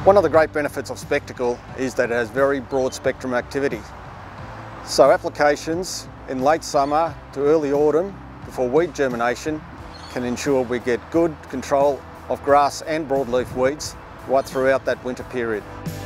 One of the great benefits of Specticle is that it has very broad spectrum activity. So applications in late summer to early autumn before weed germination can ensure we get good control of grass and broadleaf weeds right throughout that winter period.